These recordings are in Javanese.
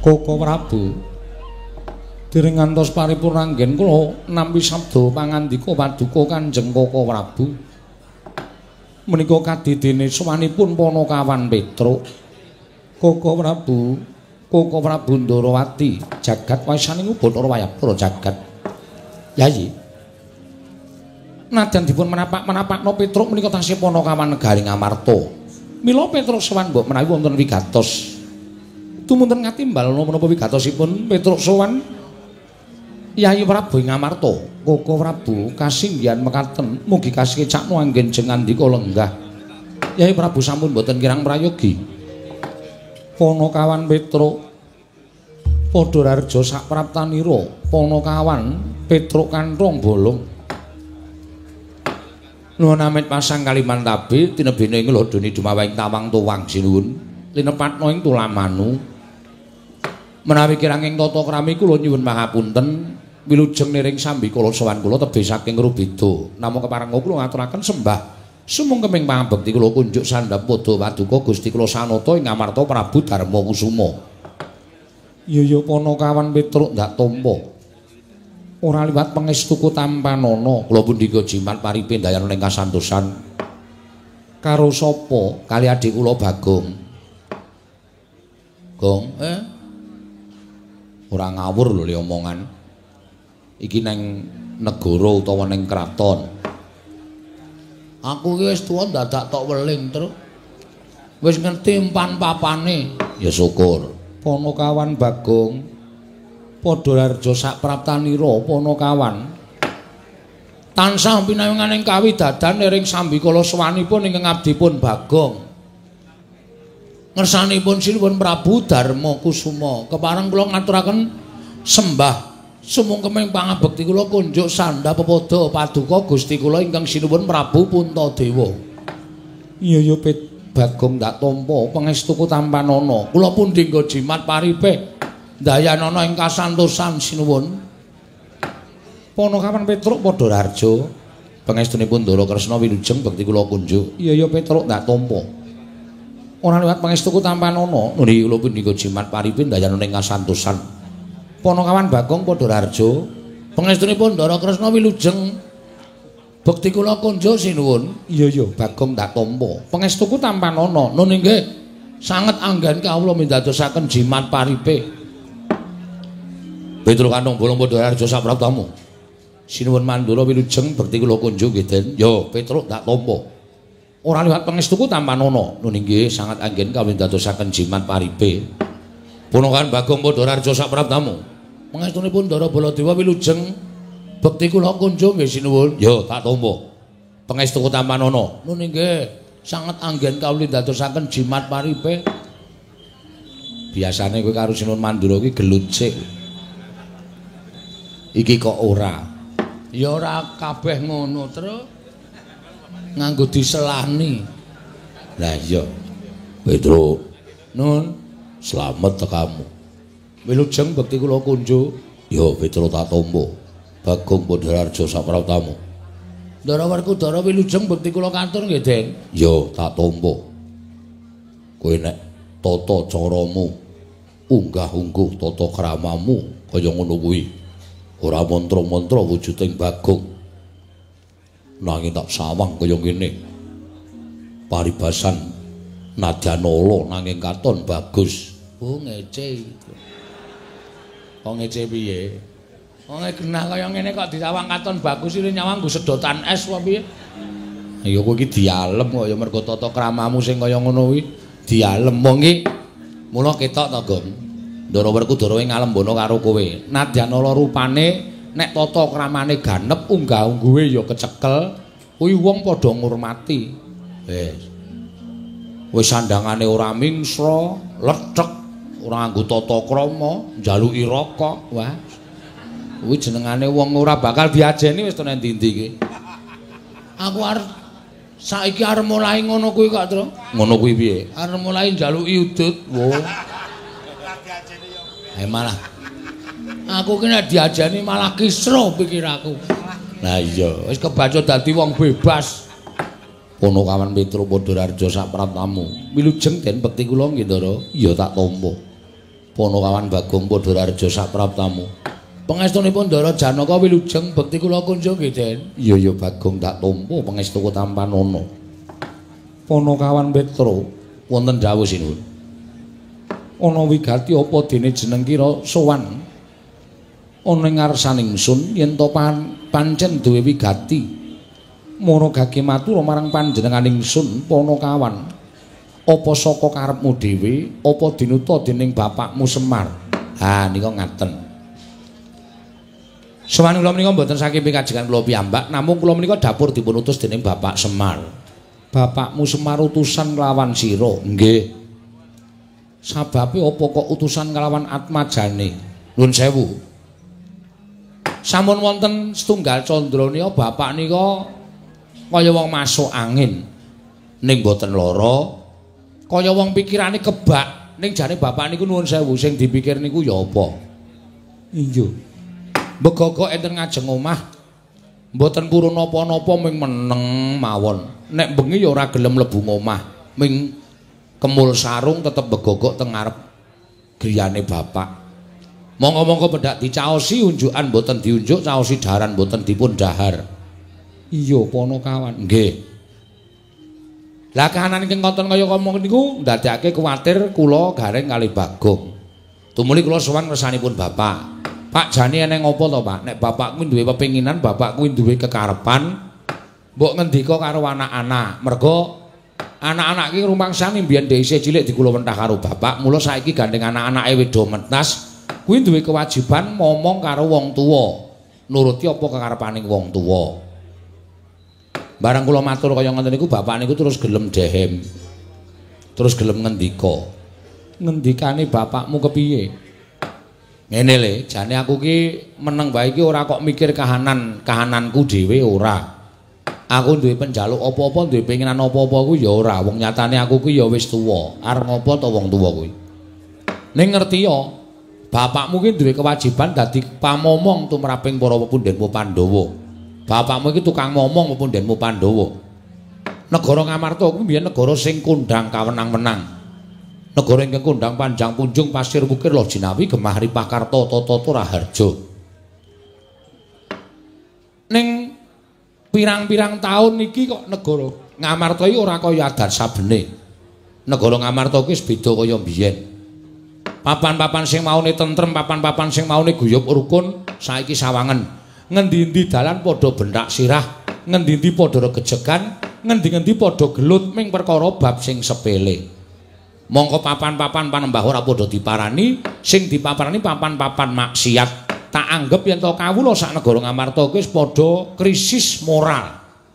Koko Prabu dereng ngantos paripurna anggen kula nampi sabda pangandika paduka Kanjeng Koko Prabu menika kadidene sowanipun Panakawan Petruk. Koko Prabu Ndarawati jagat wasaning Bathara Wayapura jagat. Yayi nadyan dipun menapak-menapakna Petruk menika tasih Panakawan negaring Amarta. Mila Petruk sowan mbok menawi wonten wigatos tumunten ngatimbal menapa wigatosipun Petruk sowan Yayi Prabu ing Amarta. Koko Prabu kasinggihan mekaten mugi kasekecakno anggen jeng andika lenggah. Yayi Prabu sampun boten kirang prayogi. Panakawan Petruk padha rarja sak praptanira. Panakawan Petruk kanthong bolong. Nuwun amit pasang kaliman tabe tinebene ing lodoni dumawing tawang tuwang sinuwun linepatna ing tulamanu. Menawi kirang ing tata krami kula nyuwun pangapunten wilujeng niring sambikala sowan kula tebih saking Rubeda. Namung keparenga kula ngaturaken sembah sumungkeming pangabekti kula kunjuk sandhap pada paduka Gusti kula sanata ing Amarta Prabu Darma Kusuma. Ya Panakawan Petruk ndak tampa. Ora liwat pangestuku tampanana kula pundika jimat paripe dayana ing kasantosan. Karo sapa? Kali adik kula Bagong. Gong, ora ngawur lho le omongan. Iki nang negara utawa ning kraton. Aku iki wis tuwa dadak tok weling terus. Wis ngerti empan papane. Ya syukur. Panakawan Bagong padha rarja sak praptanira Panakawan. Tansah pinawinganing kawidadan ing sambikala sowanipun ingkang abdipun Bagong. Ngersanipun sinuwun Prabu Darma Kusuma. Kepareng kula ngaturaken sembah sumungkeming pangabekti kula kunjuk sandhap pepada paduka Gusti kula ingkang sinuwun Prabu Puntadewa. Iya Bagong ndak tampa pangestuku tampanana. Kula pundi nggo jimat paripe dayanana ing kasantosan sinuwun. Panakawan Petruk padha rarja pangestunipun Ndara Kresna wilujeng bekti kula kunjuk. Iya Petruk ndak tampa. Ora liwat pangestuku tampanana. Nuli kula pundi nggo jimat paripe dayanana ing kasantosan. Panakawan Bagong padha rarja pangestunipun Ndara Kresna wilujeng bekti kula kunjuk sinuwun. Iya Bagong ndak tampa pangestuku tampanana. Nun inggih sanget anggen kawula mindadosaken jimat paripe. Petruk kanthong bolong padha rarja sapraptamu. Sinuwun Mandura wilujeng bekti kula kunjuk nggih Den. Ya Petruk ndak tampa. Ora liwat pangestuku tampanana. Nun inggih sanget anggen kawula mindadosaken jimat paripe. Panakawan Bagong padha rarja sapraptamu. Pangestunipun Ndara Baladewa wilujeng bekti kula kunjuk nggih sinuwun. Ya tak tampa. Pangestuku tampanana. Nun inggih sanget anggen kawula ndadosaken jimat paripe. Biasane kowe karo Sinuwun Mandura iki gelut sik. Iki kok ora. Ya ora kabeh ngono terus nganggo diselani. Lah iya. Petruk. Nun, slamet tekamu. Wilujeng bekti kula kunjuk. Ya Petruk tak tampa. Bagong padha rarja sapraptamu. Ndara Werkudara wilujeng bekti kula katur nggih, Den. Ya tak tampa. Kowe nek tata caramu unggah-ungguh tata kramamu kaya ngono kuwi. Ora mantra-mantra wujuding Bagong. Nanging tak sawang kaya ngene. Paribasan nadyan ala nanging katon bagus. Oh ngece. Kok ngece piye? Wong genah kaya ngene kok disawang katon bagus iki nyawang nggo sedotan es apa piye? Ya kowe iki dialem kok ya mergo tata kramamu sing kaya ngono kuwi dialem wong iki. Mula ketok to, Gong. Ndara Werkudara ing ngalembana karo kowe. Nadyan ala rupane nek tata kramane ganep unggah-ungguhe ya kecekel, kuwi wong padha ngurmati. Wis sandhangane ora mingsra, lethek, ora nganggo tata krama, njaluki rokok. Wah. Kuwi jenengane wong ora bakal diajeni wis tenan ndi-ndi iki. Aku arep saiki arep mulai ngono kuwi kok, Tru. Ngono kuwi piye? Arep mulai njaluki udut. Wo. Malah aku ki nek diajeni malah kisruh pikiraku. Lah iya, wis kebaca dadi wong bebas. Panakawan Petruk padha rarja sapraptamu. Wilujeng Den bekti kula nggih, Ndara. Iya tak tampa. Ponokawan Bagong Padarareja sapraptamu. Pangestunipun Ndara Janaka wilujeng bekti kula kunjuk nggih, Den. Iya Bagong tak tampa pangestuku tampan ana. Ponokawan Petra wonten dawuh sinuwun. Ana wigati apa dene jeneng kira sowan ana ing ngarsaning ingsun yen to pancen duwe wigati. Mono gage matur marang panjenenganing ingsun Ponokawan. Apa saka karepmu dhewe apa dinuta dening bapakmu Semar? Ha nika ngaten. Sawan kula menika mboten saking pikajengan kula piyambak, namung kula menika dapur dipun utus dening Bapak Semar. Bapakmu Semar utusan nglawan sira. Nggih. Sababe apa kok utusan nglawan atmajane? Nuwun sewu. Sampun wonten setunggal candra nika bapak nika kaya wong masuk angin. Ning boten lara, kaya wong pikirane kebak. Ning jane bapak niku nuwun sewu sing dipikir niku ya apa? Iya. Begogok enten ngajeng omah mboten purun napa-napa ming meneng mawon. Nek bengi ya ora gelem mlebu omah, ming kemul sarung tetep begogok teng ngarep griyane bapak. Monggo-monggo pendak dicaosi unjukan mboten diunjuk, caosi daharan mboten dipun dahar. Iya Ponokawan. Nggih. Lah kahanan ingkang konten kaya ngomong niku ndadekake kuwatir kula gareng kalih Bagong. Tumuli kula sowan ngersanipun bapak. Pak jane eneng apa to, Pak? Nek bapak kuwi duwe pepinginan, bapak kuwi duwe kekarepan, mbok ngendika karo anak-anak. Mergo anak-anak iki rumangsane mbiyen dhisik cilik dikuluwentah karo bapak, mula saiki gandeng anak-anake wedo mentas, kuwi duwe kewajiban ngomong karo wong tuwa, nuruti apa kekarepaning wong tuwa. Barang kula matur kaya ngoten niku, bapak niku terus gelem dehem. Terus gelem ngendika. Ngendikane bapakmu kepiye? Ngene le, jane aku ki meneng bae iki ora kok mikir kahananku dhewe ora. Aku duwe penjaluk apa-apa, duwe pengenan apa-apa ku ya ora. Wong nyatane aku ki ya wis tuwa. Arep ngopo to wong tuwa kuwi? Ning ngerti ya, bapakmu ki duwe kewajiban dadi pamomong tumraping para pepundhenmu Pandhawa. Bapakmu iki tukang momong pepundhenmu Pandhawa. Negara Ngamarta kuwi biyen negara sing kondhang kawenang-wenang. Negara ingkang kondhang panjang punjung pasir wukir lo jinawi gemah ripakarta tata raharja. Ning pirang-pirang taun niki kok negara Ngamarta iki ora kaya adat sabene. Negara Ngamarta ki wis beda kaya biyen. Papan-papan sing maune tentrem, papan-papan sing maune guyub rukun saiki sawangen. Ngendi-endi dalan padha bentak sirah, ngendi-endi padha regejegan, ngendi-endi padha gelut ming perkara bab sing sepele. Mongko papan-papan panembah ora padha diparani, sing dipaparani papan-papan maksiat. Tak anggap yen to kawula sak negara Ngamarta kuwi wis padha krisis moral.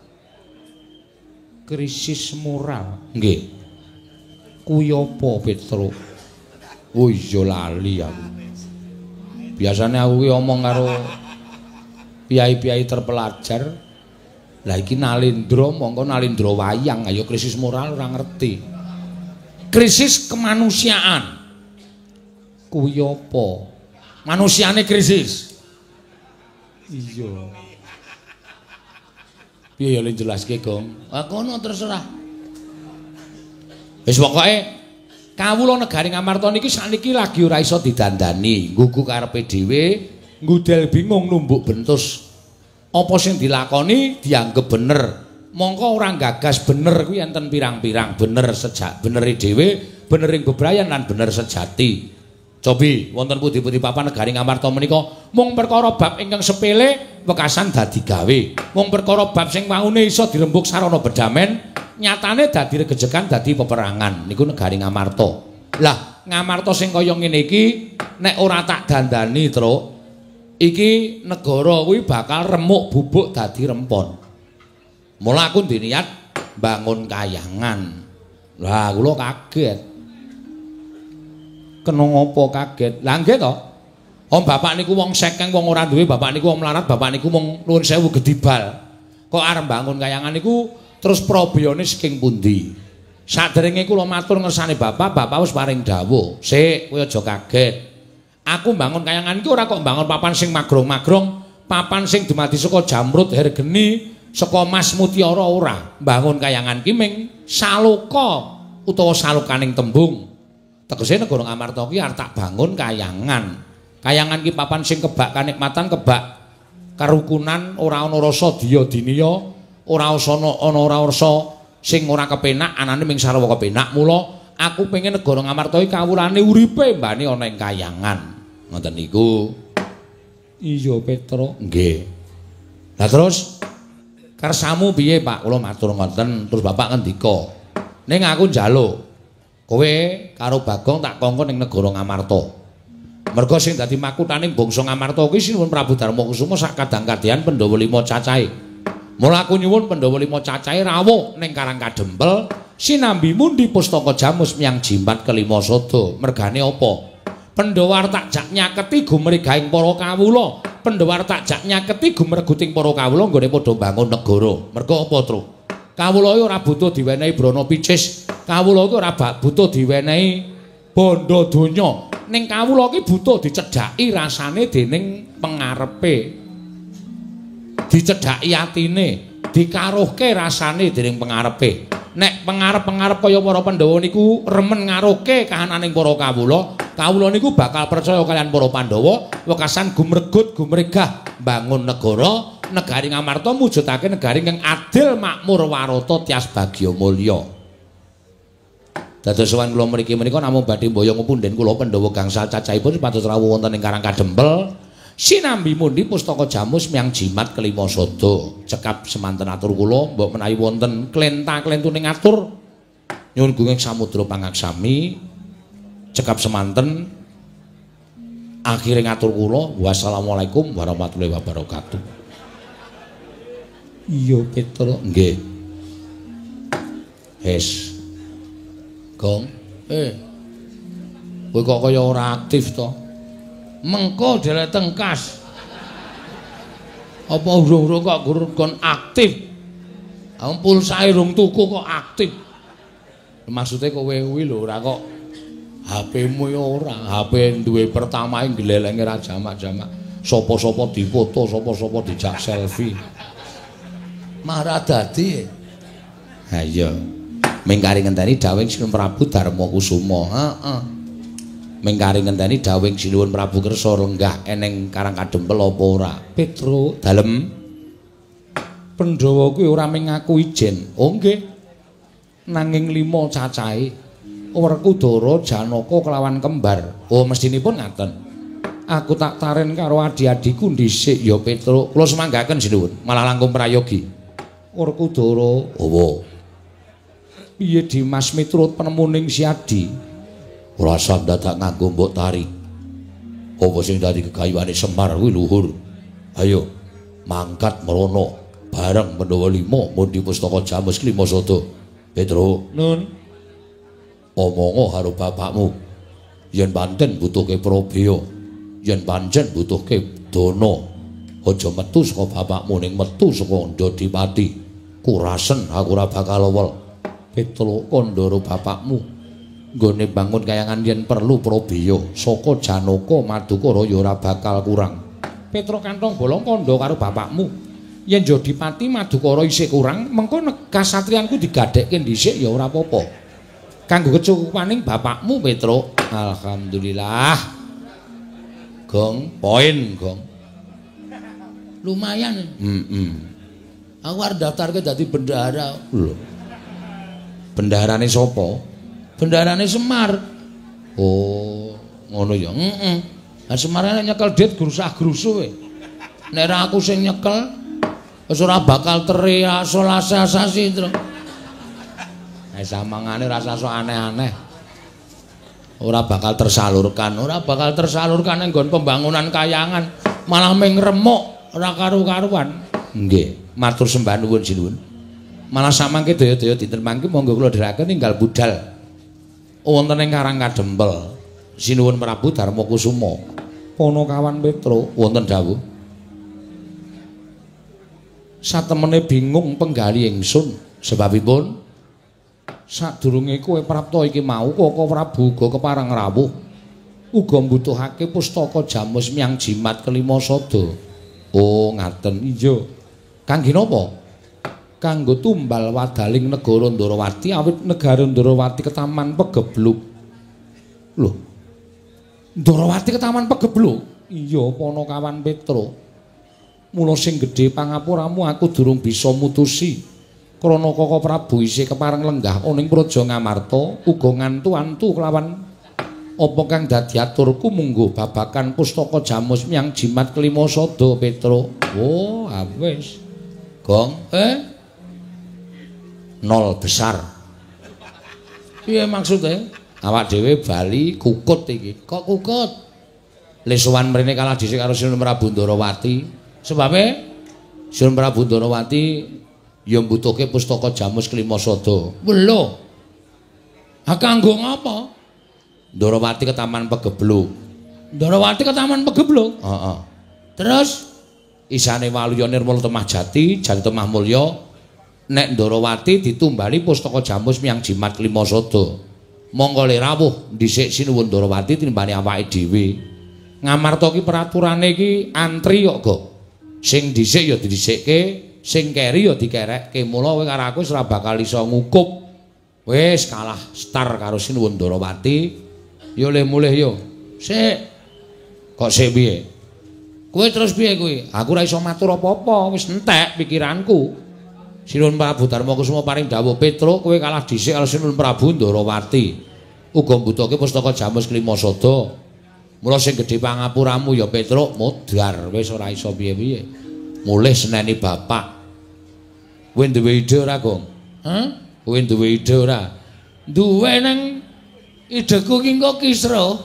Krisis moral. Nggih. Kuwi apa, Petro? Oh iya lali aku. Biasane aku ki omong karo piyai-piyai terpelajar. Lah iki nalindra, mongko nalindra wayang, ayo krisis moral ora ngerti. Krisis kemanusiaan. Kuwi apa? Manusiane krisis. Iya. Piye ya jelaske, Gong? Ah kono terserah. Wis pokoke kawula negari Ngamarta niki sakniki lagi ora iso didandani. Nggugu karepe dhewe, ngudel bingung numbuk bentus. Apa sing dilakoni dianggep bener. Mongko ora gagas bener kuwi enten pirang-pirang bener sejak benere dhewe, bener ing bebrayan lan bener sejati. Cobi wonten pundi-pundi papan negari Ngamarta menika mung perkara bab ingkang sepele wekasan dadi gawe. Mung perkara bab sing waune iso dirembuk sarana bedamen, nyatane dadi regejekan dadi peperangan. Niku negari Ngamarta. Lah, Ngamarta sing kaya ngene iki nek ora tak dandani, Truk, iki negara kuwi bakal remuk bubuk dadi rempon. Mula aku diniat bangun kayangan. Lah kula kaget. Kena ngopo kaget? Lah nggih to. Om bapak niku wong sekeng, wong ora duwe, bapak niku wong melarat, bapak niku mung nuwun sewu gedibal. Kok arep bangun kayangan niku terus probiyane saking pundi? Saderenge kula matur ngersane bapak, bapak wis paring dawuh. Sik, kowe aja kaget. Aku bangun kayangan iki ora kok bangun papan sing magrong-magrong, papan sing dumadi saka jamrut hergeni. Saka Mas Mutiara ora bangun kayangan ki ming saloka utawa salukaning tembung Tegese negara Ngamarta ki arep tak bangun kayangan. Kayangan ki papan sing kebak kanikmatan, kebak karukunan, ora ana rasa diya diniya, ora ana rasa sing ora kepenak, anane ming sarwa kepenak. Mula aku pengen negara Ngamarta iki kawulane uripe mbane ana ing kayangan. Ngoten niku. Iya Petro, nggih. Lah terus kersamu piye Pak? Kula matur ngoten, terus Bapak ngendika. Ning aku njaluk kowe karo Bagong tak kongkon ning negara Ngamarta. Merga sing dadi makuthaning bangsa Ngamarta kuwi Sinuwun Prabu Darmakusuma sak kadang-kadhian Pandhawa 5 cacahe. Mula aku nyuwun Pandhawa 5 cacahe rawuh ning Karang Kadempel sinambi mundi pustaka jamus miyang jimat kelima sada. Mergane apa? Pandhawa tak jak nyaketi gumregahing para kawula. Pandhawa tak jak nyaketi gumreguting para kawula nggone padha bangun negara. Merga apa, Tru? Kawula ora butuh diwenehi brana picis. Kawula ora butuh diwenehi bondo donya. Ning kawula ki butuh dicedhaki rasane dening pengarepe. Dicedhaki atine, dikaruhke rasane dening pengarepe. Nek pengarep-pengarep kaya para Pandhawa niku remen ngaruhke kahananing para kawula, kawula niku bakal percaya kalian para Pandhawa wekasan gumregut gumregah bangun negara, negari Ngamarta mujudake negari kang adil, makmur, warata, tias bagya mulya. Dados sowan kula mriki menika namung badhe mboyo ngupunden kula Pandhawa gangsal cacahipun supados rawuh wonten ing Karang Kadempel sinambi mundi pustaka jamus miyang jimat kelima sada. Cekap semanten atur kula mbok menawi wonten klenta-klentuning atur nyuwun gunging samudra pangaksami. Cekap semanten akhire ngatur kula wassalamualaikum warahmatullahi wabarakatuh. Iya Petro, nggih. Hes. Gong, kowe kok kaya ora aktif to? Mengko dhewe tengkas. Apa urung-urung kok kon aktif? Pulsae rung tuku kok aktif. Maksude kowe kuwi lho ora kok HP-mu ya ora. HP duwe pertamae glelenge ra jamak-jamak. Sapa-sapa difoto, sapa-sapa dijak selfie. Marah dadi. Ha iya. Mengkari ngenteni dawuh Sinuwun Prabu Darmakusuma. Heeh. Mengkari ngenteni dawuh Sinuwun Prabu kersa lenggah eneng Karang Kadempel apa ora? Petro, dalem. Pandhawa kuwi ora mung ngaku ijen. Oh nggih. Nanging 5 cacahe. Werkudara, Janaka kelawan kembar. Oh mestinipun ngaten. Aku tak taren karo adi-adiku dhisik ya Petro. Kula semanggaken Sinuwun, malah langkung prayogi. Werkudara, apa? Piye Dimas miturut penemuning si Adi? Ora usah dadak nganggo mbok tarik. Apa sing dadi gegayuhane Semar kuwi luhur. Ayo mangkat merono bareng Pandhawa 5 mundi pustaka jamus kelima sada. Petro, nun. Omongo karo bapakmu. Yen pancen butuhke Prabeya, yen pancen butuhke dana, aja metu saka bapakmu ning metu saka Ndadipati. Kurasen aku ora bakal wel. Petro kandhara bapakmu nggone bangun kayangan yen perlu Prabeya saka Janaka Madukara ya ora bakal kurang. Petro kantong bolong kandha karo bapakmu. Yen Ndadipati Madukara isih kurang, mengko kasatriyanku digadhekke dhisik ya ora apa-apa. Kanggo kecukupaning bapakmu Petro. Alhamdulillah. Gong, poin, Gong. Lumayan. Aku arep daftarke dadi bendahara. Lho. Bendaharane sapa? Bendaharane Semar. Oh, ngono ya. Heeh. Lah Semar nek nyekel dit grusah-grusu kowe. Nek ra aku sing nyekel wis ora bakal teriak solasasasi, Tru. Nek samangane rasa sok aneh-aneh. Ora bakal tersalurkan ning nggon pembangunan kayangan, malah ming remuk ora karu-karuan. Nggih, matur sembah nuwun sinuwun. Malah samangke daya-daya dinten mangke monggo kula dherekaken tinggal budal wonten ing Karang Kadempel Sinuwun Prabu Darmakusuma. Panakawan Petro wonten dawuh. Satemene bingung penggali ingsun sebabipun sadurunge kowe prapta iki mau Kaka Prabu uga kepareng rawuh uga mbutuhake pustaka jamus miyang jimat kelima sada. Oh ngaten. Iya. Kangge napa? Kanggo tumbal wadaling negara Ndarawati awit negara Ndarawati ketaman pegebluk. Lho. Ndorowati ke Taman Pagebluk. Iya, Ponokawan Petro. Mula sing gedhe pangapuramu aku durung bisa mutusi. Krana Kaka Prabu isih kepareng lenggah ning Praja Ngamarta, uga ngantu-antu kelawan apa kang dadi aturku munggo babakan pustaka Jamus Myang Jimat Kelima Sada Petro. Oh, wis. Gong, nol besar. Piye maksude? Awak dhewe bali kukut iki. Kok kukut? Le sowan mrene kalah dhisik karo Sinun Prabu Ndarawati. Sebabe Sinun Prabu Ndarawati ya mbutuhke pustaka Jamus Kelima Sada. Lho. Ha kanggo ngapa? Ndarawati ke Taman Pagebluk. Ndarawati ke Taman Pagebluk? Heeh. Terus isane Waluya Nirmala Temah Jati, Jati Temah Mulya, nek Ndarawati ditumbali pustaka Jamus Myang Jimat Kelima Sada. Monggo le rawuh dhisik Sinuwun Ndarawati tinimbani awake dhewe. Ngamarta ki peraturane ki antri kok, Gok. Sing dhisik ya didhisikke, sing keri ya dikerekke. Mula kowe karo aku wis ora bakal iso ngukup. Wis kalah star karo Sinuwun Ndarawati. Yo le mulih yo. Sik. Kok sik piye? Kowe terus piye kowe? Aku ora iso matur apa-apa, wis entek pikiranku. Sinuwun Prabu Darmakusuma paring dawuh Petro, kowe kalah dhisik karo Sinuwun Prabu Ndarawati. Uga mbutuhke pustaka Jamus Kelima Sada. Mula sing gedhe pangapuramu ya Petro modar, wis ora iso piye-piye. Mulih seneni bapak. Kowe duwe ide ora, Gong? Hah? Kowe duwe ide ora? Duwe nang ideku ki engko kisra.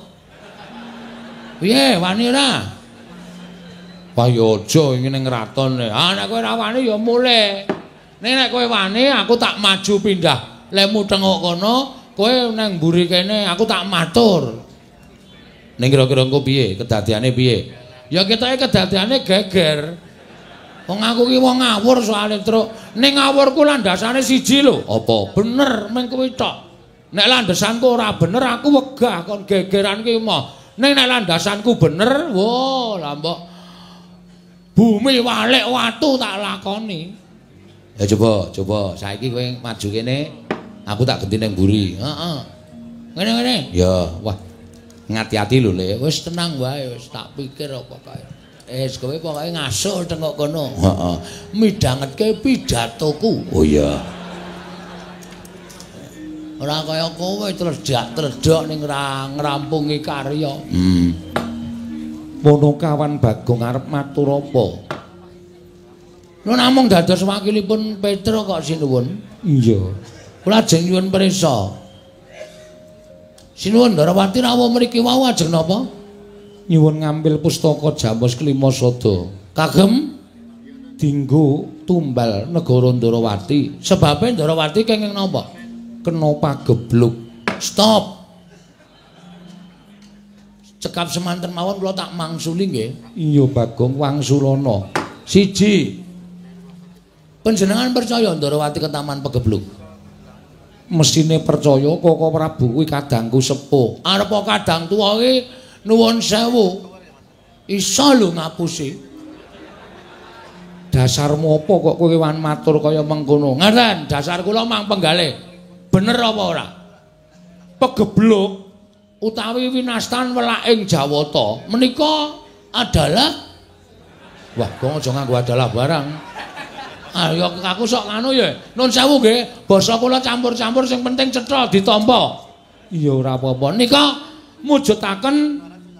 Piye, wani ora? Wah ya aja iki ning kraton. Ah nek kowe ora wani ya mulih. Nek kowe wani aku tak maju pindah. Lemu tengok kono, kowe nang mburi kene aku tak matur. Ning kira-kira engko piye? Kedadiane piye? Ya ketoke kedadiane geger. Wong aku ki wong ngawur soalé truk. Ning ngawurku landasane siji lho. Apa bener meng kuwi tok. Nek landasanku ora bener aku wegah kon gegeran ki mah. Ning nek landasanku bener, wo lah mbok bumi walik watu tak lakoni. Ya coba saiki kowe maju kene, aku tak genti ning mburi. Heeh. Ngene-ngene. Ya, wah. Ngati-ati lho, Le. Wis tenang wae, wis tak pikir apa kae. Kowe pokoke ngasul tengok kono. Heeh. Midhangetke pidatoku. Oh iya. Ora kaya kowe tledhak-tledhok ning ngrampungi karya. Ponokawan Bagong arep matur apa? Lho namung dados wakilipun Petro kok Sinuwun. Iya. Kula ajeng nyuwun prisa. Sinuwun Ndarawati rawuh mriki wau ajeng napa? Nyuwun ngambil pustaka Jamus Kelima Sada. Kagem dienggo tumbal negara Ndarawati. Sebabe Ndarawati kenging napa? Kena pagebluk. Stop. Cekap semanten mawon kula tak mangsuli nggih. Iya Bagong wangsulana. Siji. Panjenengan percaya Ndarawati ke Taman Pagebluk? Mesine percaya Kaka Prabu kuwi kadangku sepuh. Arep kadang tuwa iki nuwun sewu. Isa lho ngapusi. Dasarmu apa kok kowe wan matur kaya mengkono? Ngaten, dasar kula mang penggalih. Bener apa ora? Pagebluk utawi winastan welaking Jawata menika adalah wah, kok aja nganggo adalah barang. Ah ya aku sok nganu ya. Nun sewu nggih, basa kula campur-campur sing penting cetha ditampa. Iya ora apa-apa. Nika mujudaken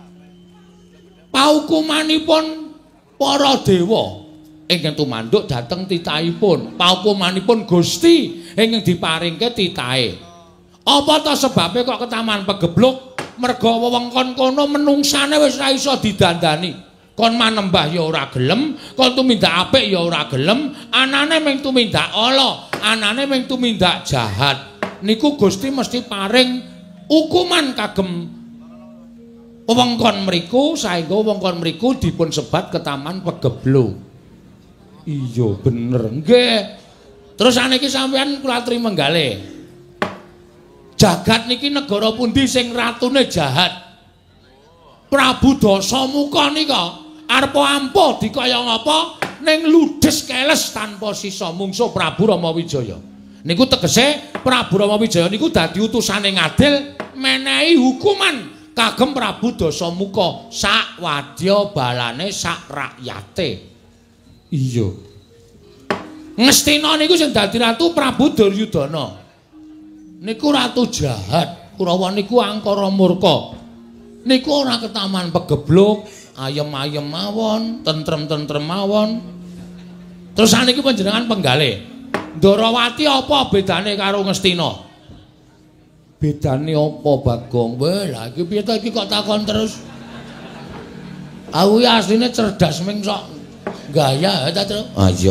paukumanipun para dewa ingkang tumanduk dhateng titahipun. Paukumanipun Gusti ingkang diparingke titahe. Apa ta sebabe kok ke Taman Pagebluk? Merga wewengkon kono menungsane wis ora iso didandani. Kon manembah ya ora gelem, kon tumindak apik ya ora gelem, anane mung tumindak ala, anane mung tumindak jahat. Niku Gusti mesti paring hukuman kagem wewengkon mriku, saengga wewengkon mriku dipun sebat ke Taman Pagebluk. Iya bener nggih. Terus saniki sampeyan kula aturi menggalih. Jagat niki negara pundi sing ratune jahat? Prabu Dasamuka nika arep ampuh dikaya ngapa ning ludes keles tanpa sisa mungsuh Prabu Ramawijaya. Niku tegese Prabu Ramawijaya niku dadi utusane ngadil menehi hukuman kagem Prabu Dasamuka sak wadya balane sak rakyate. Iya. Ngastina niku sing dadi ratu Prabu Duryudana. Niku ratu jahat, Kurawa niku angkara murka. Niku ora ketaman pegebluk, ayem-ayem mawon, tentrem-tentrem mawon. Terus saniki panjenengan penggalih. Ndarawati apa bedane karo Ngastina? Bedane apa Bagong? Weh, lha iki piye ta iki kok takon terus? Aku ya asline cerdas ming sok gaya ta, Tru? Ah iya.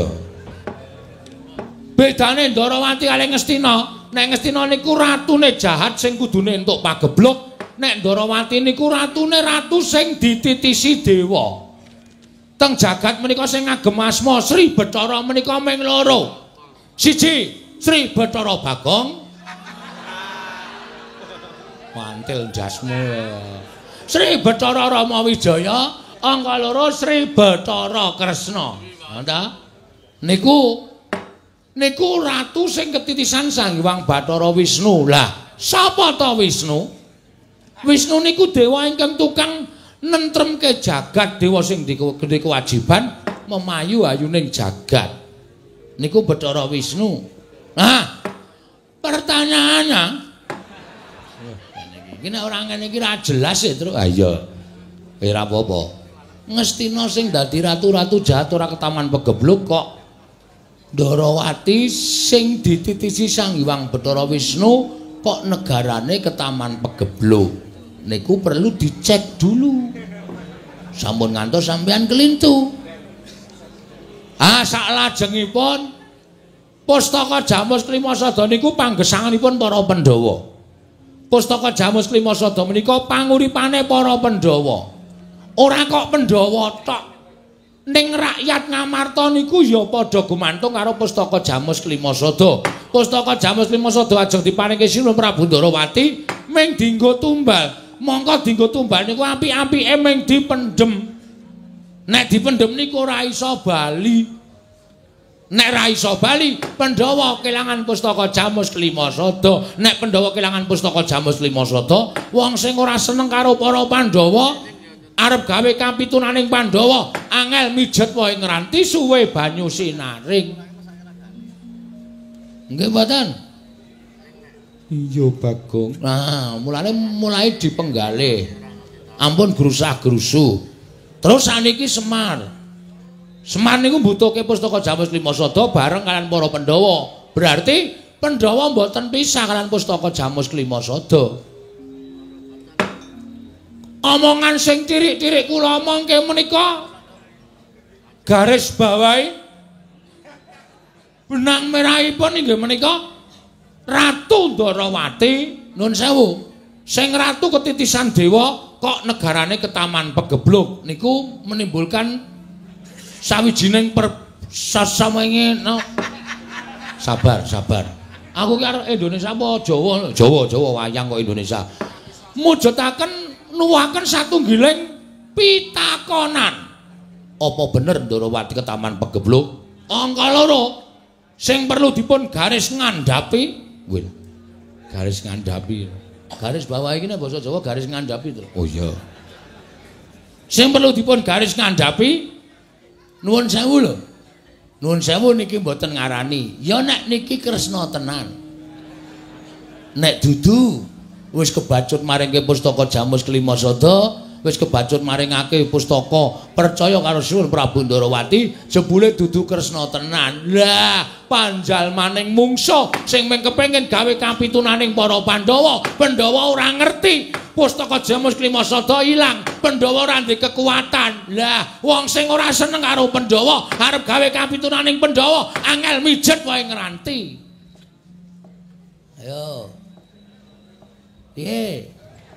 Bedane Ndarawati kali Ngastina, nek Ngastina niku ratune jahat sing kudune entuk pagebluk, nek Ndarawati niku ratune ratu sing dititisi dewa. Teng jagat menika sing ngagem asma Sri Bathara menika mung loro. Siji, Sri Bathara Bagong. Mantil jasmu. Sri Bathara Rama Wijaya, angka loro Sri Bathara Kresna. Nggih. Niku ratu sing ketitisan Sang Hyang Bathara Wisnu. Lah, sapa ta Wisnu? Wisnu niku dewa ingkang tukang nentremke jagat, dewa sing gede kewajiban memayu ayuning jagat. Niku Bathara Wisnu. Nah, pertanyaannya iki nek ora ngene iki ra jelas ya, Tru. Ah iya. Ora apa-apa. Ngastina sing dadi ratu-ratu jahat ora ketaman pegebluk kok Ndarawati sing dititisi Sang Hyang Bathara Wisnu kok negarane ketaman pegebluk. Niku perlu dicek dulu. Sampun ngantos sampean kelintu. Ah saklajengipun Pustaka Jamus Klimasada niku panggesanganipun para Pandhawa. Pustaka Jamus Klimasada menika panguripane para Pandhawa. Ora kok Pandhawa tok. Ning rakyat Ngamarta niku ya padha gumantung karo Pustaka Jamus Klimasada. Pustaka Jamus Klimasada ajeng diparingi Sinuhun Prabu Ndarawati ming dienggo tumbal. Mongko dienggo tumbal niku apik-apike ming dipendhem. Nek dipendhem niku ora iso bali. Nek ra iso bali, Pandhawa kelangan Pustaka Jamus Klimasada. Nek Pandhawa kelangan Pustaka Jamus Klimasada, wong sing ora seneng karo para Pandhawa arep gawe kapitunaning Pandhawa, angel mijet wae ngranti suwe banyu sinaring. Nggih mboten? Iya Bagong. Nah, mulai dipenggalih. Ampun grusah-grusu. Terus saniki Semar. Semar niku mbutuhke Pustaka Jamus Klimasada bareng kalian para Pandhawa. Berarti Pandhawa mboten pisah kalian Pustaka Jamus Klimasada. Omongan sing tirik-tirik kula omongke menika garis bawahi benang merahipun inggih menika Ratu Ndarawati. Nuwun sewu, sing ratu ketitisan dewa kok negarane ketaman pegebluk niku menimbulkan sawijining sasamainge no. Sabar. Aku ki arep Indonesia apa Jawa? Jawa wayang kok Indonesia. Mujudaken nuwuhaken satunggiling pitakonan. Apa bener Ndarawati ketaman pegebluk? Angka loro sing perlu dipun garis ngandhapi. Garis ngandhapi. Garis bawah iki nek basa Jawa garis ngandhapi to. Oh iya. Sing perlu dipun garis ngandhapi nuwun sewu lho. Nuwun sewu niki mboten ngarani. Ya nek niki Kresna tenan. Nek dudu wis kebacut maringke Pustaka Jamus Klimasada, wis kebacut maringake pustaka percaya karo Sinuhun Prabu Ndarawati, jebule dudu Kresna tenan. Lah, panjalmaning mungsuh sing mung kepengin gawe kapitunaning para Pandhawa, Pandhawa ora ngerti. Pustaka Jamus Klimasada ilang, Pandhawa ora ndek kekuatan. Lah, wong sing ora seneng karo Pandhawa, arep gawe kapitunaning Pandhawa, angel mijet wae ngranti. Ayo. Piye?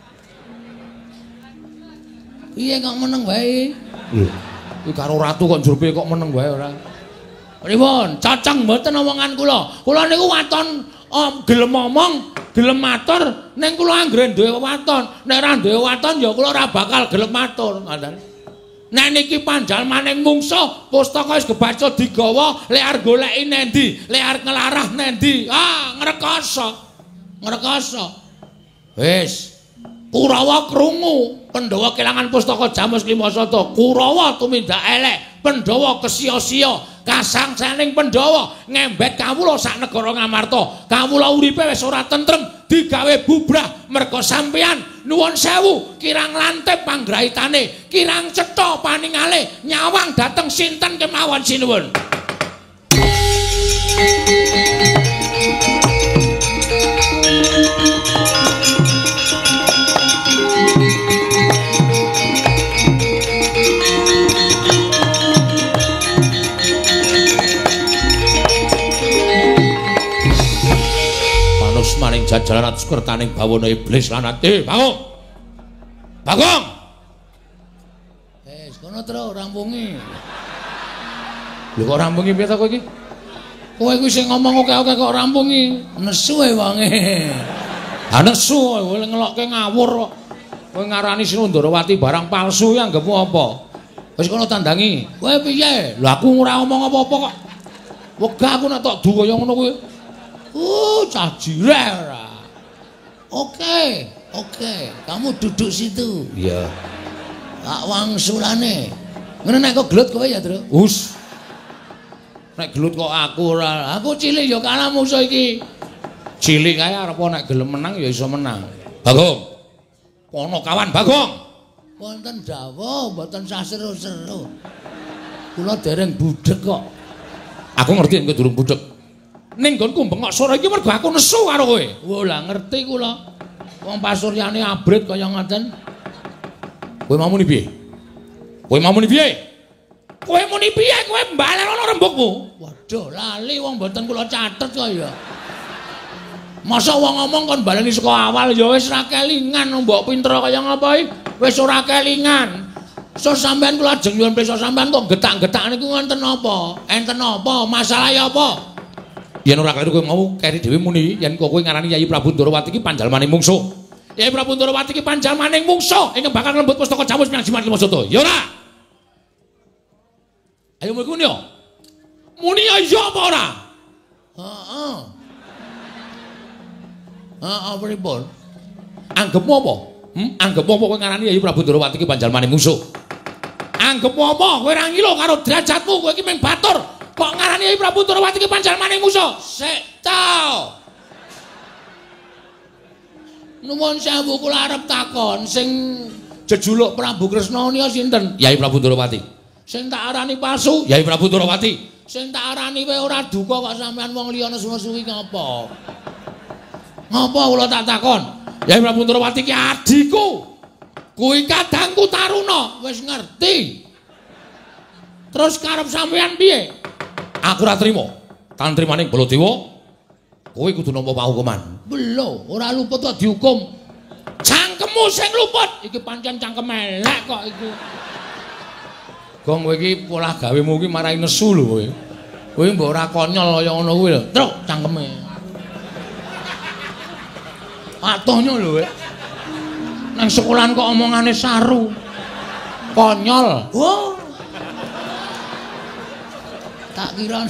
Piye kok meneng wae? Lho, iki karo ratu kok njurpe kok meneng wae ora. Pripun? Cocok mboten omongan kula. Kula niku waton gelem omong, gelem matur, ning kula anggere duwe waton. Nek ora duwe waton ya kula ora bakal gelem matur, ngoten. Nek niki panjalmaning mungsuh, pustaka wis kebacut digawa, lek arep goleki nendi, lek arep ngelarah nendi. Ah, ngrekoso. Wis. Kurawa krungu, Pandhawa kelangan pustaka Jamus Klimasada. Kurawa tumindak elek, Pandhawa kesia-sia. Kasangsaning Pandhawa ngembet kawula sak negara Ngamarta. Kawula uripe wis ora tentrem, digawe bubrah merga sampeyan nuwun sewu kirang lantip panggraitane, kirang cetha paningale, nyawang dhateng sinten kemawon sinuwun. Maning jajalan atus kertaning bawana iblis lanate. Bagong. Bagong. Kono tro rampungi. Lho kok rampungi piye ta kowe iki? Kowe kuwi sing ngomong oke-oke kok rampungi. Nesu ae wonge. Ha nesu kowe ngelokke ngawur kok. Kowe ngarani Sinundarawati barang palsu ya anggapmu apa? Wis kono tandangi. Kowe piye? Lho aku ora ngomong apa-apa kok. Wegah aku nek tok du kaya ngono kuwi. Cah jireh ora. Oke. Kamu duduk situ. Iya. Tak wangsulane. Ngene nek kok gelut kowe ya, Tru? Us. Nek gelut kok aku ora. Aku cilik ya kalah musuh iki. Cilik kae arep nek gelem menang ya iso menang. Bagong. Kono kawan Bagong. Wonten dawuh, mboten sah seru-seru. Kula dereng budhek kok. Aku ngerti yen kowe durung budhek. Ning nggonku bengok sore iki mergo aku nesu karo kowe. Wah, lah ngerti kula. Wong pasuryane abrit kaya ngoten. Kowe mau muni piye? Kowe muni piye? Kowe mbalen ana rembugmu. Waduh, lali wong mboten kula catet kok ya. Masa wong ngomong kon baleni saka awal ya wis ra kelingan mbok pinter kaya ngapa iki? Wis ora kelingan. So sampean kula ajeng nyuwun pirsa sampean kok getak-getak niku wonten apa? Enten apa? Masalah ya apa? Yen ora kleru kowe mau keri dhewe muni yen kowe ngarani Yayi Prabu Ndarawati iki panjalmaning mungsuh. Yayi Prabu Ndarawati iki panjalmaning mungsuh ingkang bakal nglembut pustaka Jamus Miang Jimat Klimasada. Ya ora? Ayo muni yo. Muni ya apa ora? Heeh. Heeh, pripun? Anggepmu apa? Anggepmu apa kowe ngarani Yayi Prabu Ndarawati iki panjalmaning mungsuh? Anggepmu apa? Kowe ora ngilo karo derajatmu, kowe iki mung batur. Kok ngarani Yayi Prabu Ndarawati iki panjalmaning musuh? Sik ta. Nuwun sewu kula arep takon sing jejuluk Prabu Kresna niku sinten? Yayi Prabu Ndarawati. Sing tak arani palsu? Yayi Prabu Ndarawati. Sing tak arani kowe ora duka kok sampean wong liya nesu-nesu iki ngapa? Ngapa kula tak takon? Yayi Prabu Ndarawati iki adhiku. Kuwi kadangku Taruna, wis ngerti. Terus karep sampean piye? Aku ora trima. Tantrimaning Baladewa kowe kudu nampa pahukuman. Lho, ora luput kok dihukum. Cangkemmu sing luput. Iki pancen cangkem elek kok iku. Gong kowe iki pola gawemu iki marai nesu lho kowe. Kowe mbok ora konyol kaya ngono kuwi lho. Truk cangkeme. Atohnya lho kowe. Nang sekolahan kok omongane saru. Konyol. Wah. Tak kira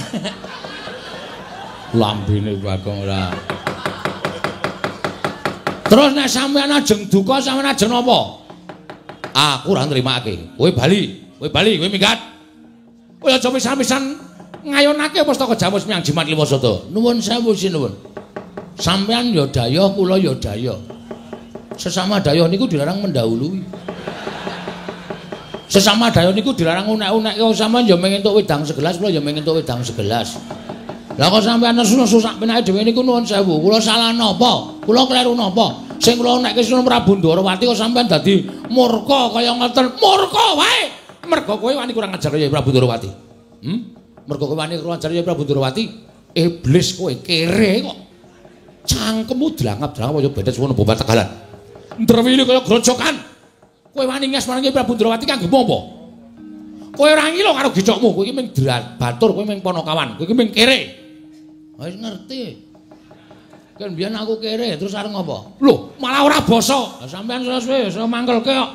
lambene Bagong ora. Terus nek sampean ajeng duka sampean ajeng napa? Aku ora nrimake. Kowe bali, kowe minggat. Kowe aja pisan-pisan ngayonake pustaka Jamus Miang Jimat Klimasada. Nuwun sewu sinuwun. Sampean ya daya, kula ya daya. Sesama daya niku dilarang mendahului. Sesama daya niku dilarang unek-unek kok sampean ya mung entuk wedang segelas, kula ya mung entuk wedang segelas. Lah kok sampean nesu-nesu sak penake dhewe niku nuwun sewu. Kula salah napa? Kula kleru napa? Sing kula nekke Sunan Prabu Ndarawati kok sampean dadi murka kaya ngoten. Murka wae. Mergo kowe wani kurang ajar Yayi Prabu Ndarawati. Mergo kowe wani kurang ajar Yayi Prabu Ndarawati. Iblis kowe kere kok. Cangkemmu dilangap-dilangap kaya bedet suwun bobat tegalan. Ndrewili kaya grojokan. Kowe wani nges marang Yayi Prabu Ndarawati kanggo apa? Kowe ora ngilo karo gecokmu, kowe iki mung batur, kowe mung ponokawan, kowe iki mung kere. Wis ngerti. Kan biyen aku kere, terus arep ngopo? Lho, malah ora basa. Lah sampean suwe iso mangkelke kok.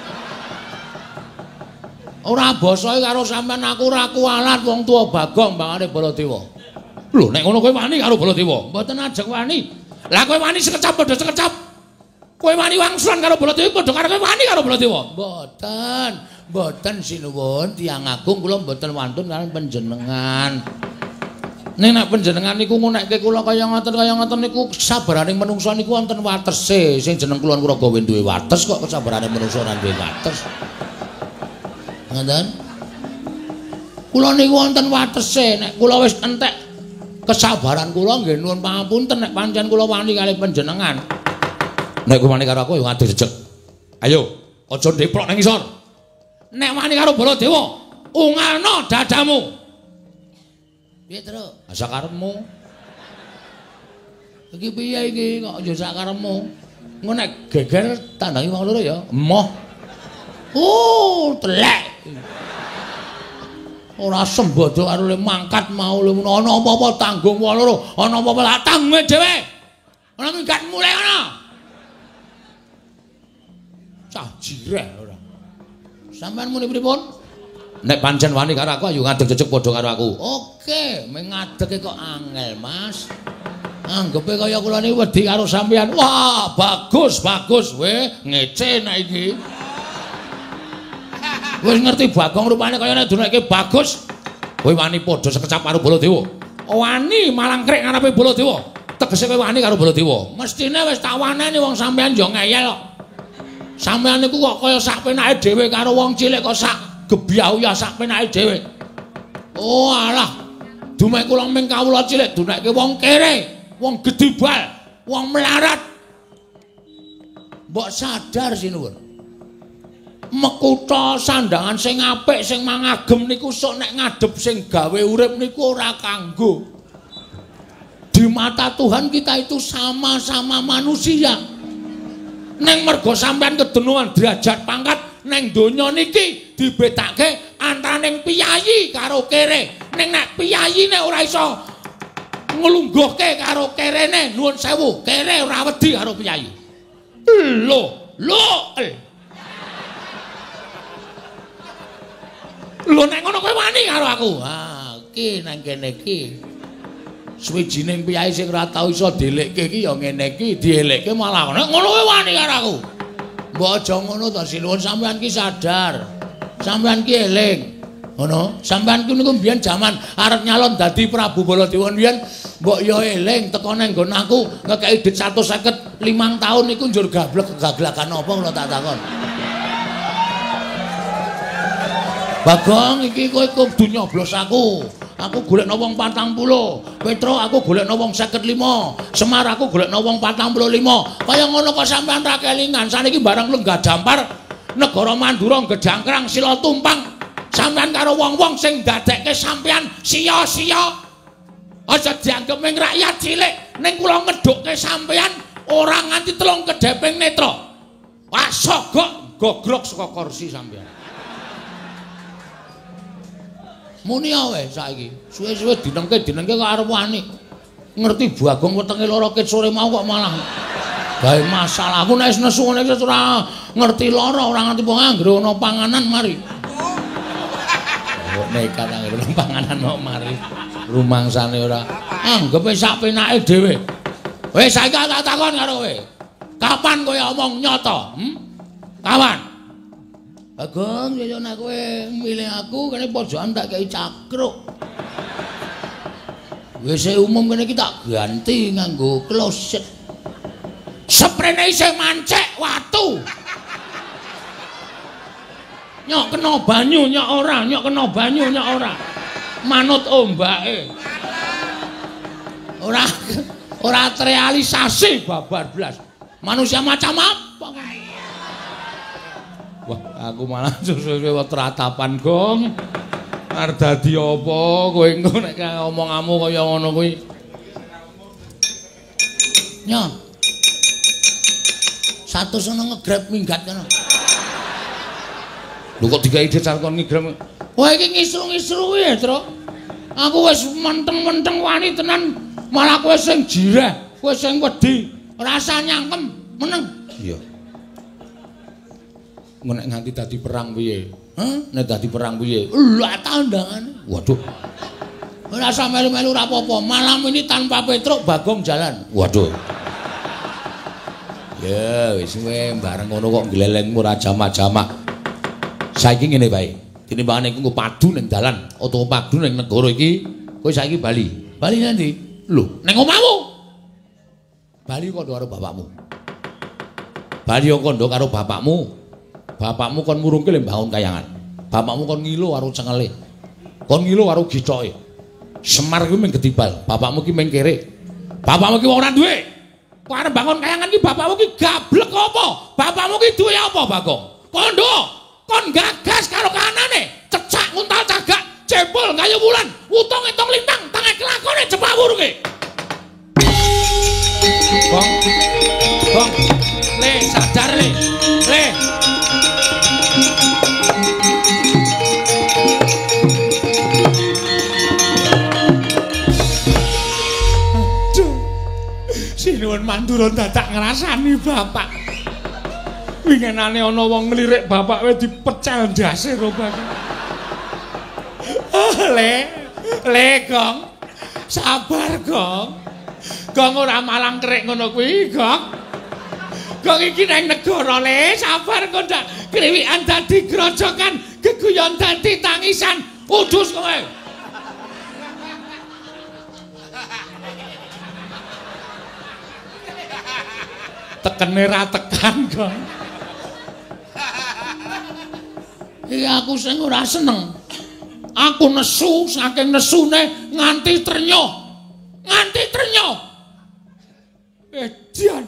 Ora basa karo sampean aku ora kualat wong tuwa Bagong bangane Baladewa. Lho, nek ngono kowe wani karo Baladewa? Mboten ajeng wani. Lah kowe wani sekecap padha sekecap. Kowe wani wangsulan karo Baladewa padha karo kowe wani karo Baladewa. Mboten sinuwun tiyang agung kula mboten wantun kaliyan panjenengan. Ning nek panjenengan niku ngunekke kula kaya ngoten niku sabaraning menungsa niku wonten watese. Sing jeneng Kulon Praga duwe wates kok sabaraning menungsa ora duwe wates. Ngoten. Kula niku wonten watese nek kula wis entek kesabaran kula nggih nuwun pangapunten nek pancen kula wani kalih panjenengan. Nek kowe wani karo aku ya ngadeg jejeg. Ayo, aja ndeplok nang isor. Nek wani karo Baladewa, ungalno dadamu. Piye, Tru? Sak karepmu. Iki piye iki kok aja sak karepmu. Engko nek geger tandangi wong loro ya, emoh. Telek. Ora sembodo karo le mangkat mau le ana apa-apa tanggung wong loro, ana apa-apa lak tanggung dhewe. Ana minggat mulai ana. Cah jireh ora. Sampeyan muni pripun? Nek pancen wani karo aku ayo ngadeg jejeg padha karo aku. Oke, ming ngadege kok angel, Mas. Anggepe kaya kula niki wedi karo sampeyan. Wah, bagus. Weh, ngece nek iki. Wis ngerti Bagong rupane kaya nek duneke bagus. Kowe wani padha sekecap karo Baladewa. Wani malangkrek ngarepe Baladewa. Tegese kowe wani karo Baladewa. Mestine wis tak waneni wong sampeyan yo ngeyel kok. Sampeyan niku kok kaya sak penake dhewe karo wong cilik kok sak gebyau ya sak penake dhewe. Oh alah. Dumek kula ming kawula cilik dunekke wong kere, wong gedibal, wong melarat. Mbok sadar sinuwun. Mekutha sandangan sing apik sing mangagem niku sok nek ngadep sing gawe urip niku ora kanggo. Di mata Tuhan kita itu sama-sama manusia. Neng mergo sampean kedenuan derajat pangkat neng donya niki dibedakake antaraning piyayi karo kere. Neng nek piyayine ora iso nglungguhke karo kerene nuwun sewu, kere ora wedi karo piyayi. Lho nek ngono kowe wani karo aku. Iki nang kene iki. Suwijining piyayi sing ora tau iso dielekke iki ya ngene iki, dielekke malah ngono kowe wani karo aku. Mbok aja ngono to, sinuwun sampean ki sadar. Sampean ki eling. Ngono, sampean ku niku mbiyen jaman arep nyalon dadi Prabu Baladewa mbiyen mbok ya eling teko nang nggon aku ngekeki dit 155 tahun niku njur gablek kegaglakan apa kula tak takon. Bagong iki kowe kudu nyoblos aku. Aku golekno wong 40. Petro aku golekno wong 55. Semar aku golekno wong 45. Kaya ngono kok sampean ra kelingan. Saniki bareng lenggah dampar negara Mandura gedangkrang sila tumpang. Sampean karo wong-wong sing ndadekke sampean sia-sia. Aja dianggep ming rakyat cilik. Ning kula ngedhukke sampean ora nganti 3 kedheping netra. Wah sogok gogrok saka kursi sampean. Muni ae saiki. Suwe-suwe dinengke kok arep wani. Ngerti Bagong wetenge lara ket sore mau kok malah gawe masalah. Aku nek nesu ngene iki ora ngerti lara, ora ngerti wong anggere ana panganan mari. Kok nekat anggere ana panganan kok mari. Rumangsane ora anggepe sak penake dhewe. Wis saiki tak takon karo kowe. Kapan kowe omong nyata? Kapan? Bagong, yo nek kowe milih aku kene pojokan tak kei cakruk. Wis umum kene iki tak ganti nganggo kloset. Sprene isih mancek watu. Nyok kena banyu nyok ora, nyok kena banyu nyok ora. Manut ombake. Ora terrealisasi babar blas. Manusia macam apa? Wah, aku malah susu-susu teratapan gong. Arep dadi apa kowe engko nek omonganmu kaya ngono kuwi. Nyo. Satu sono ngegrab minggat kono. Lho kok digawe dit sarkon ngegrab. Wah iki ngisru-ngisru ya, Tru. Aku wis menteng-menteng wani tenan, malah kowe sing jireh, kowe sing wedi, rasa nyangkem meneng. Iya. Nek nganti dadi perang piye? Nek dadi perang piye? Lah tandangane. Waduh. Ora usah melu-melu ora apa-apa. Malam ini tanpa Petruk Bagong jalan. Waduh. Ya wis kowe bareng ngono kok glelengmu ora jamak-jamak. Saiki ngene bae. Tinimbangane iku padu ning dalan utawa padu ning negara iki, kowe saiki bali. Bali nanti? Lho, ning omahmu. Bali kondo karo bapakmu. Bali kondo karo bapakmu. Bapakmu kon murungke le bangun kayangan. Bapakmu kon ngilo karo cengele. Kon ngilo karo gicoke. Semar kuwi mung gedibal, bapakmu ki mung kere. Bapakmu ki wong ora duwe. Kok arep bangun kayangan ki bapakmu ki gablek apa? Bapakmu ki duwe apa, Bagong? Kondo, kon gagas karo kanane, cecak nguntal cagak, cebol kayu wulan, utung entung lintang, tangan kelakone cepak wurunge. Bong. Bong. Le sadar le. Le. Sinuwun mandura dadak ngrasani bapak. Wingenane ana wong nglirik bapak wis dipecel ndase karo bapak. Le Gong. Sabar Gong. Gong ora malang kerik ngono kuwi, Gong. Gong iki nang negara le, sabar kok ndak kriwikan dadi grojokan, geguyon dadi tangisan. Udus kowe. Tekene ra tekan, Gong. Iki aku sing ora seneng. Aku nesu saking nesune nganti trenyuh. Nganti trenyuh. Edian.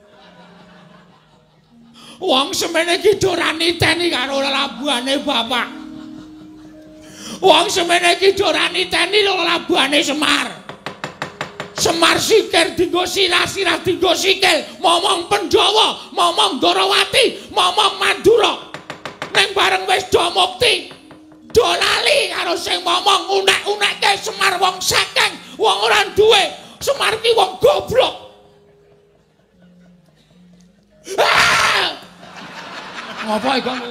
Wong semene ki ora niteni karo labuhane bapak. Wong semene ki ora niteni karo labuhane Semar. Semar sikir dinggo sirah-sirah dinggo sikil, momong Pandhawa, momong Ndarawati, momong Mandura. Ning bareng wis do mukti, do lali karo sing momong unek-unekke Semar wong saking, wong ora duwe. Semar ki wong goblok. Ah! Ngapa iki kamu?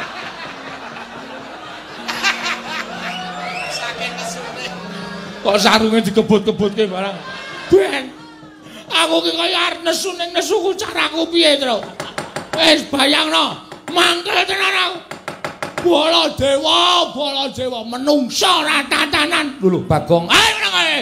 Saking kesune. Kok sarunge dikebut-kebutke barang. Ben. Aku ki kaya arep nesu ning nesuku caraku piye, Tru? Wis bayangno, mangkel tenan aku. Bala dewa menungsa ora tatanan. Lho, Bagong. Ayo nang ae.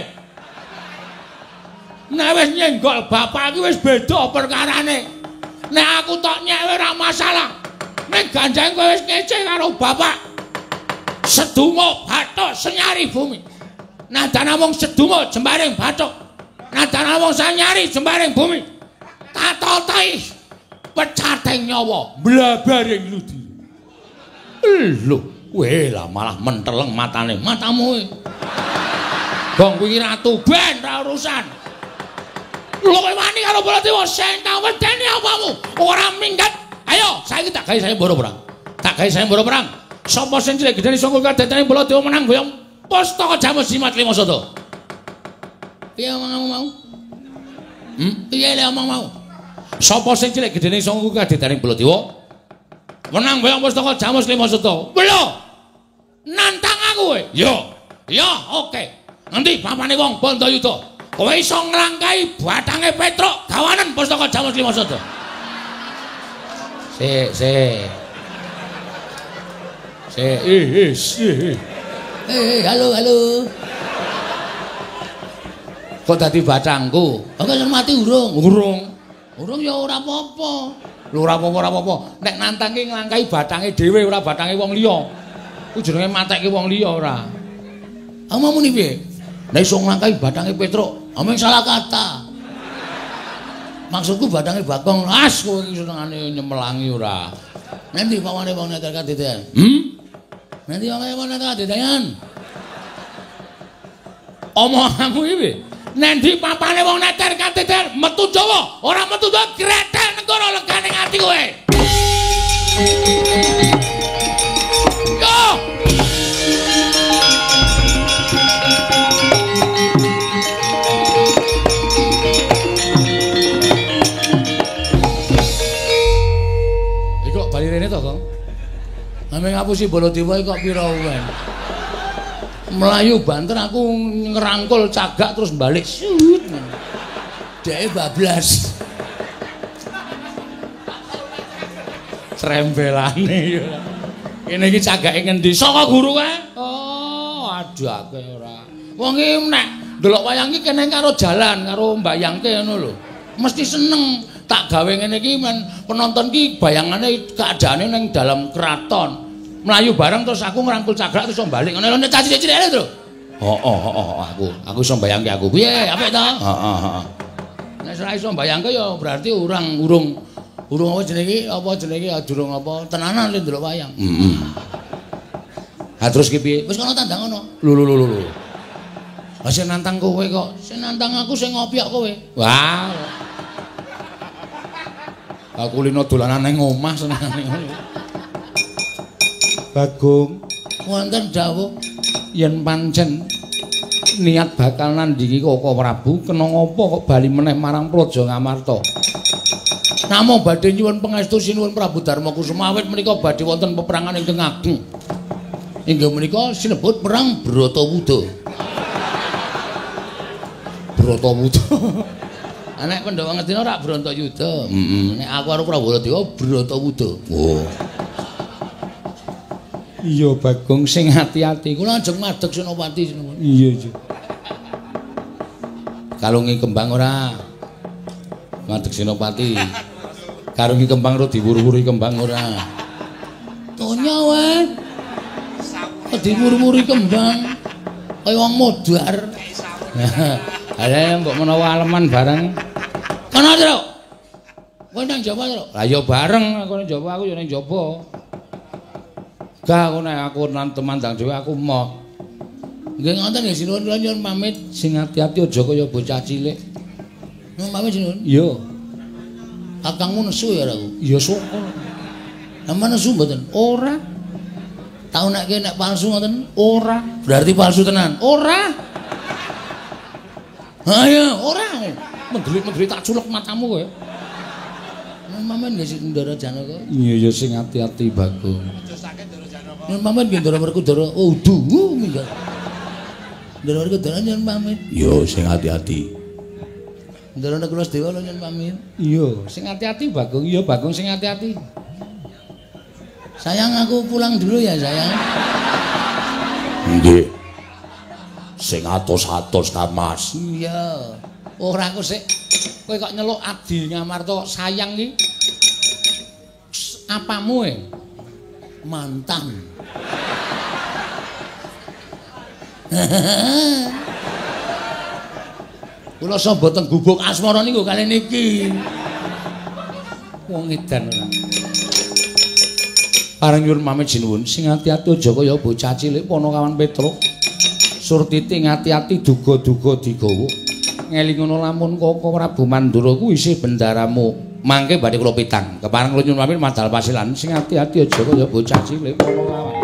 Nek wis nyenggol bapak iki wis beda perkarane. Nek aku tok nyek ora masalah. Nek ganjang kowe wis ngece karo bapak. Sedungo bathuk senyari bumi. Nadana wong sedungo jembaring bathuk. Nadana wong sanyari jembaring bumi. Katotai pecating nyawa blabaring ludi. Lho, kowe lah malah menteleng matane. Matamu kowe. Gong kuwi ratu ben ra urusan. Lho kowe wani karo Baladewa sing tak wedeni apamu? Ora minggat. Ayo, saiki tak gawe saya mbara perang. Tak gawe saya mbara perang. Sapa sing cilik gedene sangka kadetane Baladewa menang boyong Pustaka Jamus Jimat Limasada. Piye omongmu mau? Piye le omong mau? Sapa sing cilik gedene sangka kadetane Baladewa menang boyong Pustaka Jamus Limasada. Lho. Nantang aku kowe. Yo. Yo, oke. Nanti papane wong Bandayuda. Kowe iso nglangkai batange Petruk gawanen Pustaka Jamus Limasada. Halo. Kok dadi batangku? Kok mati urung ya ora apa-apa. Lho ora apa-apa. Nek nantangke nglangkai batange dhewe ora batange wong liya. Ku jenenge matekke wong liya ora. Amamu ni piye? Nek iso nglangkai batange Petruk, ameng salah kata. Maksudku badange Bagong, as kowe iki senengane nyemelangi ora. Nanti pawane wong neter kadedayan. Nanti pawane wong neter kadedayan. Omonganmu iki nanti papane wong neter kadedayan metu Jawa, ora metu Jawa gretek negara legane ati kowe. Yo! Bali rene to, Kang. Ame ngapusi Baladewa kok pira uwen. Melayu banter aku ngerangkul cagak terus balik. Dhewe bablas. Trembelane ya. Kene iki cagake ngendi? Saka guru kae. Oh, aduh aku ora. Wong iki nek ndelok wayang iki kene karo jalan, karo mbayangke ngono lho. Mesti seneng tak gawe ngene iki men penonton iki bayangane keadaane ning dalam keraton. Mlayu bareng terus aku ngrangkul cagak terus balik ngono nek cilik-cilik lho. Aku iso mbayangke aku. Piye? Apik to? Heeh. Nek ora iso mbayangke ya berarti urung apa jenenge durung apa tenanan le ndelok wayang. Heeh. Ha terus ki piye? Wis kono tandang ngono. Lho. Lah sing nantang kowe kok. Sing nantang aku sing ngopi kok kowe. Wah. Aku lino dolanan ning omah senengane ngono. Bagong wonten dawuh yen pancen niat bakal nandingi Koko Prabu kena ngopo kok bali meneh marang Praja Ngamarta. Namung badhe nyuwun pangestu sinuwun Prabu Darma Kusuma awit menika badhe wonten peperangan ingkang ageng. Inggih menika sinebut perang Bratawuda. Bratawuda. Nek Pandhawa ngedina rak Bratayuda. Nek aku karo Prabu Dewa Bratawuda. Oh. Iya Bagong sing ati-ati. Kula ajeng madeg Senopati sinuwun. Iya. Kalungi kembang ora. Madeg Senopati. Karungi kembang ora diwur-wuri kembang ora. Tonya wae. Diwur-wuri kembang. Kaya wong modar. Ada mbok menawa aleman bareng. Kana to. Kowe nang Jawa to? Lah ya bareng aku nang Jawa, aku ya nang Jawa. Gak aku nang temandang dhewe aku moh. Nggih ngoten nggih sinuwun kula nyuwun pamit sing ati-ati aja kaya bocah cilik. Nyuwun pamit sinuwun. Iya. Kakangmu nesu ya aku. Iya saka. Nama nesu mboten? Ora. Tau nek palsu ngoten? Ora. Berarti palsu tenan. Ora. Ha ya, ora. Mendelit-mendelit tak culek matamu kowe. Mamen nggih sing Ndara Janaka. Iya ya sing ati-ati Bagong. Nyuwun pamit nggih Ndara Werkudara. Oh, duh minggat. Ndara Werkudara nyuwun pamit. Yo sing ati-ati. Ndara Nagaradewa nyuwun pamit. Iya, sing ati-ati Bagong. Iya Bagong sing ati-ati. Sayang aku pulang dulu ya, sayang. Nggih. Sing atos-atos ta, Mas. Iya. Ora aku sik kowe kok nyeluk Adi Ngamarta sayang iki. Apamu mantan. Kula samba teng gubuk asmara niku kali niki. Wong edan ora. Areng nyuwun pamit sinuwun, sing ati-ati aja kaya bocah cilik Panakawan Petruk. Surtiti ngati-ati duga-duga digawa. Ngelingono lamun Koko Prabu Mandura kuwi isih bendaramu. Mangke badhe kula pitang. Kepareng kula nyuwun pamit madal pasilan sing ati-ati aja kaya bocah cilik Panakawan.